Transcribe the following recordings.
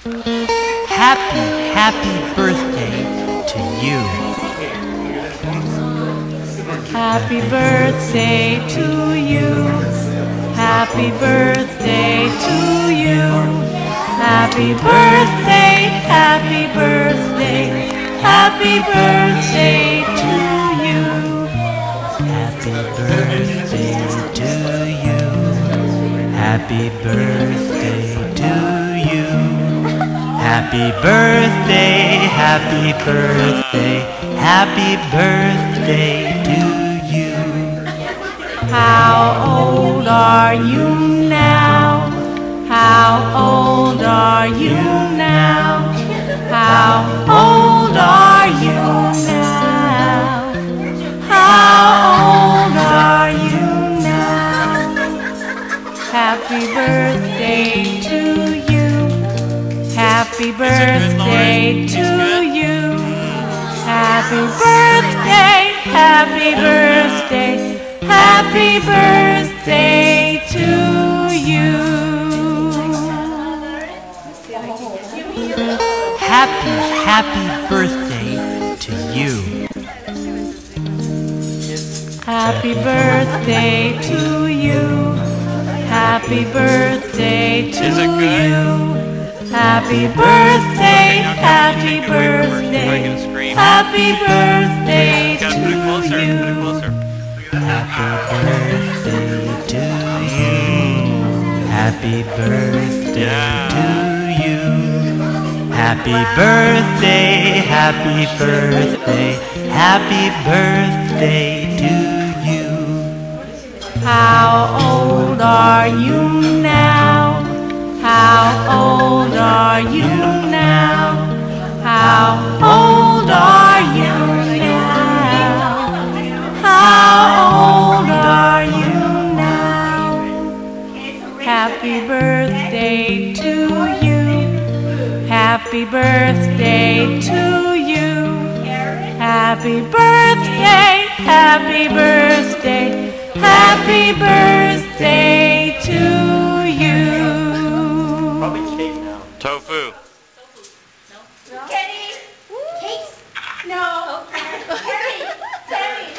Happy birthday to you. Happy birthday to you. Happy birthday to you. Happy birthday, happy birthday, happy birthday to you. Happy birthday to you. Happy birthday to you. Happy birthday, happy birthday, happy birthday to you. How old are you now? How old are you now? How old are you now? How old are you now? Happy birthday to you. Happy birthday to you. Happy birthday, happy birthday, happy birthday to you. Happy birthday to you. Happy birthday to you. Happy birthday to you. Happy birthday, happy birthday, happy birthday to you. Happy birthday to you. Happy birthday to you. Happy birthday, happy birthday, happy birthday to you. How old are you now? How old are you now? How old are you now? How old are you now? Happy birthday to you. Happy birthday to you. Happy birthday, happy birthday, happy birthday to you. Probably cake now. Tofu. Kenny! Cake? No. Terry! Carrot!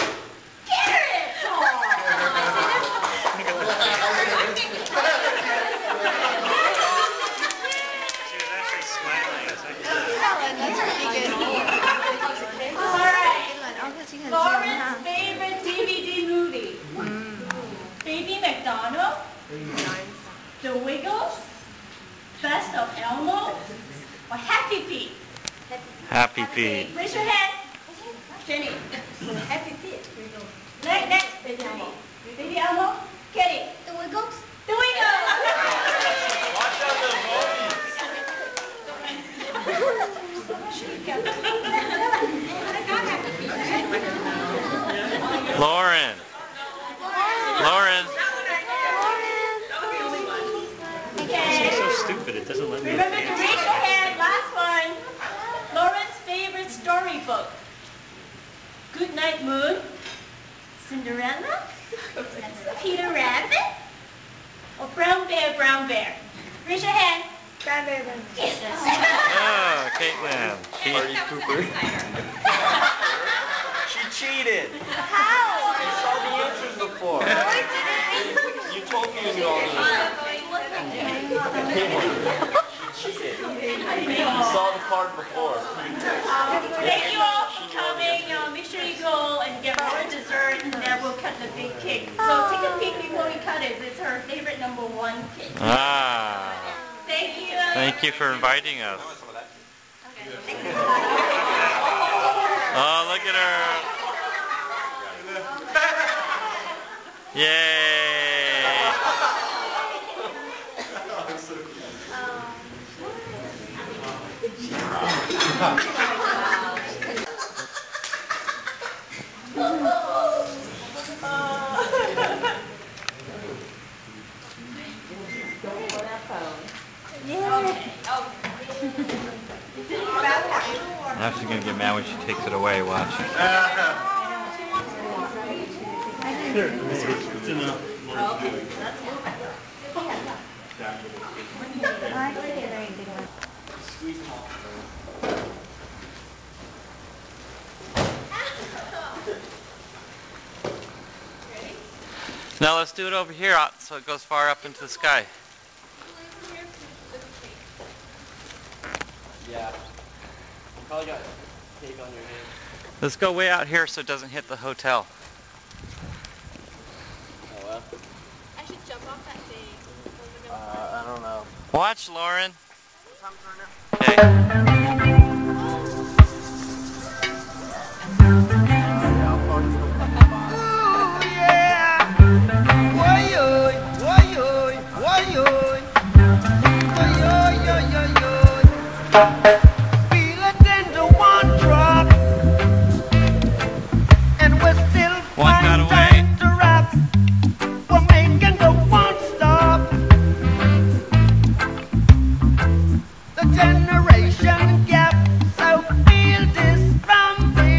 She was actually smiling. That's pretty good. Alright. Lauren's favorite DVD movie. Baby McDonald. The Wiggles. Best of Elmo. Or Happy Feet. Happy feet. Raise your hand. Jenny. Happy Feet. Next. Baby Elmo. Baby Elmo. Kenny. The Wiggles. The Wiggles. Watch out the Lauren. Lauren. She's so stupid. It doesn't let me. Remember to raise your hand. Last one. Lauren's favorite storybook. Good Night Moon. Cinderella. Peter Rabbit. Or Brown Bear, Brown Bear. Raise your hand. Brown Bear, Brown Bear. Yes. Oh, Caitlin. Party pooper. She cheated. How? You saw the answers before. You told me you knew all the answers. She cheated. You saw the card before. Thank you all for coming. Make sure you go and get our dessert, and then we'll cut the big cake. So take a peek before we cut it. It's her favorite #1 cake. Ah. Thank you. Thank you for inviting us. Oh, look at her. Yay. Now she's gonna get mad when she takes it away. Watch. It's enough. I like it very big one. Squeeze them all. Now let's do it over here so it goes far up into the sky. Yeah. You probably got cake on your hand. Let's go way out here so it doesn't hit the hotel. Oh well. I should jump off that thing. I don't know. Watch, Lauren. What time's right now? Okay. One got away. Generation gap, so feel this from me.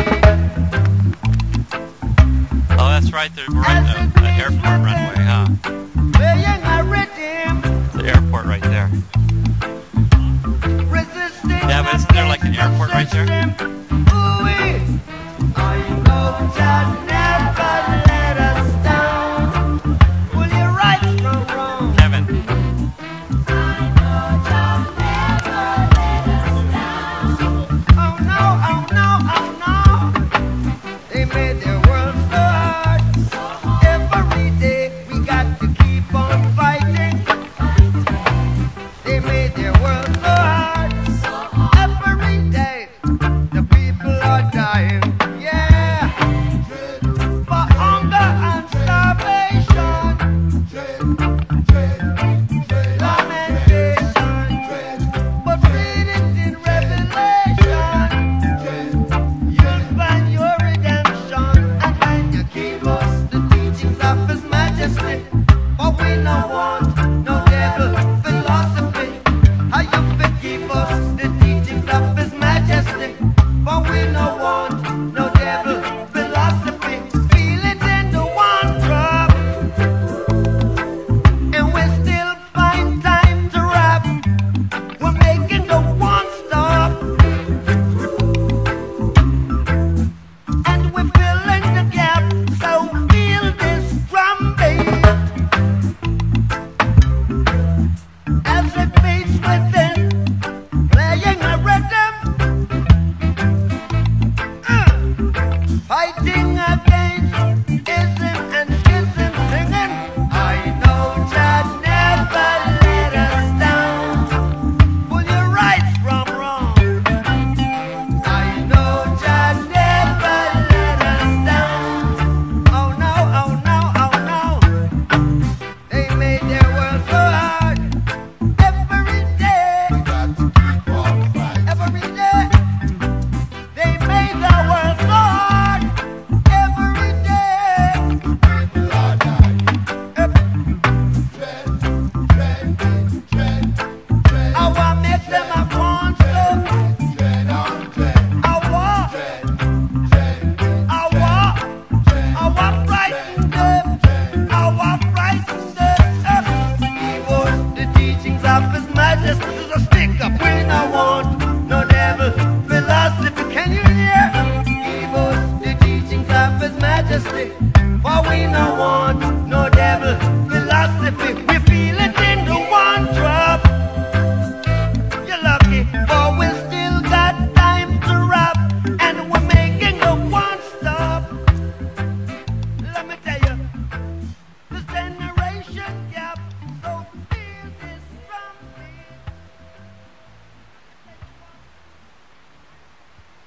Oh, that's right. We're right at the airport runway, huh? Playing a rhythm, The airport right there. resisting. Yeah, but isn't there like an airport right there? Ooh-wee. I know that